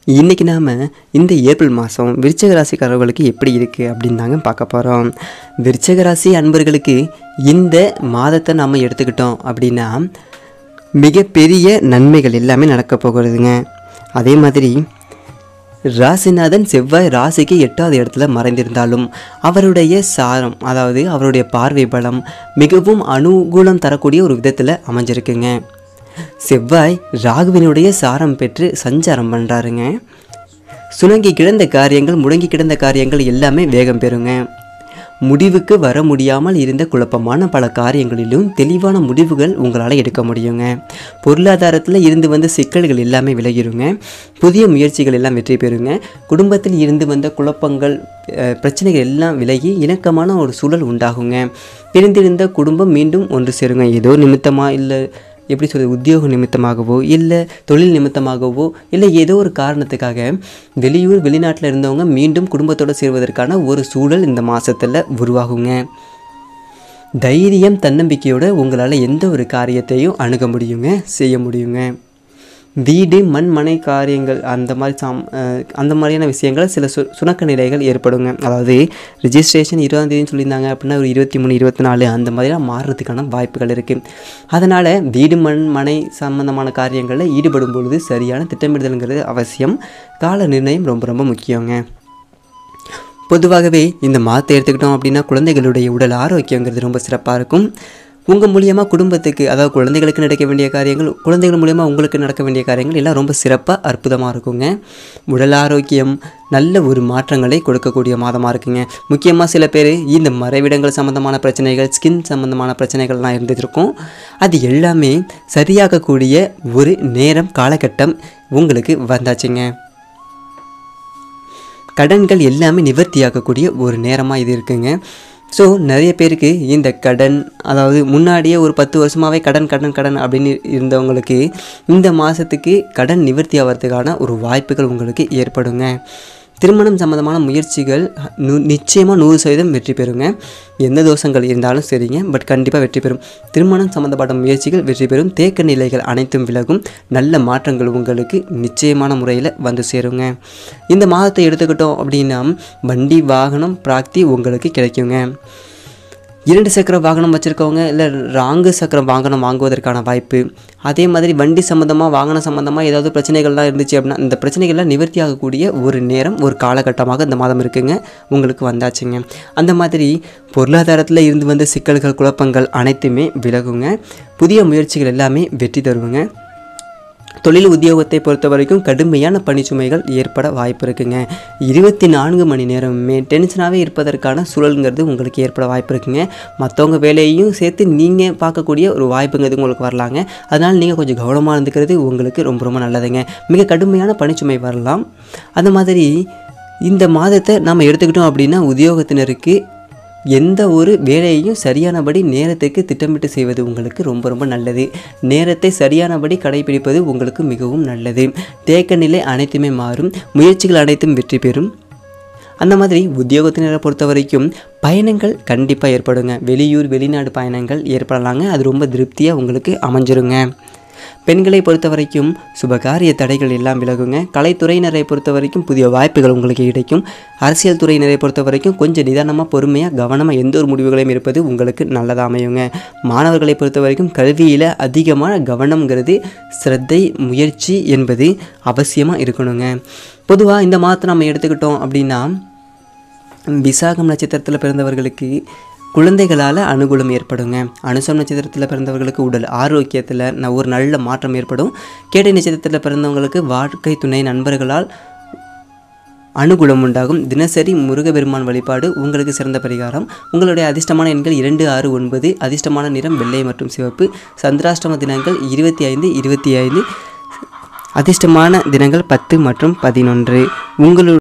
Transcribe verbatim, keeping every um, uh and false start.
இன்றைக்கி நாம் இந்த ஏப்ரல் மாதம் விருச்சிக ராசிக்காரர்களுக்கு எப்படி இருக்குது அப்படின்னு தாங்க பார்க்க போகிறோம். விருச்சிக ராசி அன்பர்களுக்கு இந்த மாதத்தை நாம் எடுத்துக்கிட்டோம் அப்படின்னா மிகப்பெரிய நன்மைகள் எல்லாமே நடக்க போகிறதுங்க. அதே மாதிரி ராசிநாதன் செவ்வாய் ராசிக்கு எட்டாவது இடத்துல மறைந்திருந்தாலும் அவருடைய சாரம், அதாவது அவருடைய பார்வை பலம் மிகவும் அனுகூலம் தரக்கூடிய ஒரு விதத்தில் அமைஞ்சிருக்குங்க. செவ்வாய் ராகுவினுடைய சாரம் பெற்று சஞ்சாரம் பண்ணுறாருங்க. சுணங்கி கிடந்த காரியங்கள், முடங்கி கிடந்த காரியங்கள் எல்லாமே வேகம் பெறுங்க. முடிவுக்கு வர முடியாமல் இருந்த குழப்பமான பல காரியங்களிலும் தெளிவான முடிவுகள் உங்களால் எடுக்க முடியுங்க. பொருளாதாரத்தில் இருந்து வந்த சிக்கல்கள் எல்லாமே விலகிடுங்க. புதிய முயற்சிகள் எல்லாம் வெற்றி பெறுங்க. குடும்பத்தில் இருந்து வந்த குழப்பங்கள், பிரச்சனைகள் எல்லாம் விலகி இணக்கமான ஒரு சூழல் உண்டாகுங்க. பிரிந்திருந்த குடும்பம் மீண்டும் ஒன்று சேருங்க. ஏதோ நிமித்தமாக இல்லை எப்படி சொல்கிறது, உத்தியோக நிமித்தமாகவோ இல்லை தொழில் நிமித்தமாகவோ இல்லை ஏதோ ஒரு காரணத்துக்காக வெளியூர் வெளிநாட்டில் இருந்தவங்க மீண்டும் குடும்பத்தோடு சேர்வதற்கான ஒரு சூழல் இந்த மாதத்தில் உருவாகுங்க. தைரியம் தன்னம்பிக்கையோடு உங்களால் எந்த ஒரு காரியத்தையும் அணுக முடியுங்க, செய்ய முடியுங்க. வீடு மண் மனை காரியங்கள் அந்த மாதிரி சாம் அந்த மாதிரியான விஷயங்கள் சில சு சுணக்க நிலைகள் ஏற்படுங்க. அதாவது ரிஜிஸ்ட்ரேஷன் இருபதாம் தேதினு சொல்லியிருந்தாங்க அப்படின்னா ஒரு இருபத்தி மூணு இருபத்தி நாலு அந்த மாதிரிலாம் மாறுறதுக்கான வாய்ப்புகள் இருக்குது. அதனால் வீடு மண் மனை சம்பந்தமான காரியங்களில் ஈடுபடும் பொழுது சரியான திட்டமிடுதல்ங்கிறது அவசியம். கால நிர்ணயம் ரொம்ப ரொம்ப முக்கியங்க. பொதுவாகவே இந்த மாதத்தை எடுத்துக்கிட்டோம் அப்படின்னா குழந்தைகளுடைய உடல் ஆரோக்கியங்கிறது ரொம்ப சிறப்பாக இருக்கும். உங்கள் மூலியமாக குடும்பத்துக்கு, அதாவது குழந்தைகளுக்கு நடக்க வேண்டிய காரியங்கள், குழந்தைகள் மூலியமாக உங்களுக்கு நடக்க வேண்டிய காரியங்கள் எல்லாம் ரொம்ப சிறப்பாக அற்புதமாக இருக்குங்க. உடல் ஆரோக்கியம் நல்ல ஒரு மாற்றங்களை கொடுக்கக்கூடிய மாதமாக இருக்குங்க. முக்கியமாக சில பேர் இந்த மறைவிடங்கள் சம்மந்தமான பிரச்சனைகள், ஸ்கின் சம்மந்தமான பிரச்சனைகள்லாம் இருந்துருக்கும். அது எல்லாமே சரியாகக்கூடிய ஒரு நேரம், காலகட்டம் உங்களுக்கு வந்தாச்சுங்க. கடன்கள் எல்லாமே நிவர்த்தியாகக்கூடிய ஒரு நேரமாக இது இருக்குங்க. ஸோ நிறைய பேருக்கு இந்த கடன், அதாவது முன்னாடியே ஒரு பத்து வருஷமாகவே கடன் கடன் கடன் அப்படின்னு இருந்தவங்களுக்கு இந்த மாதத்துக்கு கடன் நிவர்த்தி ஆகிறதுக்கான ஒரு வாய்ப்புகள் உங்களுக்கு ஏற்படுங்க. திருமணம் சம்மந்தமான முயற்சிகள் நூ நிச்சயமாக நூறு சதவீதம் வெற்றி பெறுங்க. எந்த தோஷங்கள் இருந்தாலும் சரிங்க, பட் கண்டிப்பாக வெற்றி பெறும். திருமணம் சம்மந்தப்பட்ட முயற்சிகள் வெற்றி பெறும். தேக்க நிலைகள் அனைத்தும் விலகும். நல்ல மாற்றங்கள் உங்களுக்கு நிச்சயமான முறையில் வந்து சேருங்க. இந்த மாதத்தை எடுத்துக்கிட்டோம் அப்படின்னா வண்டி வாகனம் பிராப்தி உங்களுக்கு கிடைக்குங்க. இரண்டு சக்கர வாகனம் வச்சுருக்கவங்க இல்லை ராங்கு சக்கர வாகனம் வாங்குவதற்கான வாய்ப்பு. அதே மாதிரி வண்டி சம்மந்தமாக, வாகனம் சம்மந்தமாக ஏதாவது பிரச்சனைகள்லாம் இருந்துச்சு அப்படின்னா இந்த பிரச்சனைகள்லாம் நிவர்த்தி ஆகக்கூடிய ஒரு நேரம், ஒரு காலகட்டமாக இந்த மாதம் இருக்குங்க, உங்களுக்கு வந்தாச்சுங்க. அந்த மாதிரி பொருளாதாரத்தில் இருந்து வந்த சிக்கல்கள், குழப்பங்கள் அனைத்துமே விலகுங்க. புதிய முயற்சிகள் எல்லாமே வெற்றி தருவங்க. தொழில் உத்தியோகத்தை பொறுத்த வரைக்கும் கடுமையான பணிச்சுமைகள் ஏற்பட வாய்ப்பு இருக்குங்க. இருபத்தி நான்கு மணி நேரமே டென்ஷனாகவே இருப்பதற்கான சூழலுங்கிறது உங்களுக்கு ஏற்பட வாய்ப்பு இருக்குங்க. மற்றவங்க வேலையையும் சேர்த்து நீங்கள் பார்க்கக்கூடிய ஒரு வாய்ப்புங்கிறது உங்களுக்கு வரலாங்க. அதனால் நீங்கள் கொஞ்சம் கவனமாக இருந்துக்கிறது உங்களுக்கு ரொம்ப ரொம்ப நல்லதுங்க. மிக கடுமையான பணிச்சுமை வரலாம். அந்த மாதிரி இந்த மாதத்தை நாம் எடுத்துக்கிட்டோம் அப்படின்னா உத்தியோகத்தினருக்கு எந்த ஒரு வேலையையும் சரியானபடி நேரத்துக்கு திட்டமிட்டு செய்வது உங்களுக்கு ரொம்ப ரொம்ப நல்லது. நேரத்தை சரியானபடி கடைபிடிப்பது உங்களுக்கு மிகவும் நல்லது. தேக்க நிலை அனைத்துமே மாறும். முயற்சிகள் அனைத்தும் வெற்றி பெறும். அந்த மாதிரி உத்தியோகத்தினரை பொறுத்த வரைக்கும் பயணங்கள் கண்டிப்பாக ஏற்படுங்க. வெளியூர் வெளிநாடு பயணங்கள் ஏற்படலாங்க. அது ரொம்ப திருப்தியாக உங்களுக்கு அமைஞ்சிருங்க. பெண்களை பொறுத்த வரைக்கும் சுபகாரிய தடைகள் எல்லாம் விலகுங்க. கலைத்துறையினரை பொறுத்த வரைக்கும் புதிய வாய்ப்புகள் உங்களுக்கு கிடைக்கும். அரசியல் துறையினரை பொறுத்த வரைக்கும் கொஞ்சம் நிதானமாக, பொறுமையாக, கவனமாக எந்த ஒரு முடிவுகளையும் இருப்பது உங்களுக்கு நல்லதாக அமையுங்க. மாணவர்களை பொறுத்த வரைக்கும் கல்வியில் அதிகமான கவனம்ங்கிறது, சிரத்தை, முயற்சி என்பது அவசியமாக இருக்கணுங்க. பொதுவாக இந்த மாதத்தை நம்ம எடுத்துக்கிட்டோம் அப்படின்னா விசாகம் நட்சத்திரத்தில் பிறந்தவர்களுக்கு குழந்தைகளால் அனுகூலம் ஏற்படுங்க. அனுசம் நட்சத்திரத்தில் பிறந்தவர்களுக்கு உடல் ஆரோக்கியத்தில் ந ஒரு நல்ல மாற்றம் ஏற்படும். கேட்டை நட்சத்திரத்தில் பிறந்தவங்களுக்கு வாழ்க்கை துணை, நண்பர்களால் அனுகூலம் உண்டாகும். தினசரி முருகபெருமான் வழிபாடு உங்களுக்கு சிறந்த பரிகாரம். உங்களுடைய அதிர்ஷ்டமான எண்கள் இரண்டு, ஆறு, ஒன்பது. அதிர்ஷ்டமான நிறம் வெள்ளை மற்றும் சிவப்பு. சந்திராஷ்டம தினங்கள் இருபத்தி ஐந்து இருபத்தி ஐந்து. அதிர்ஷ்டமான தினங்கள் பத்து மற்றும் பதினொன்று. உங்களுடைய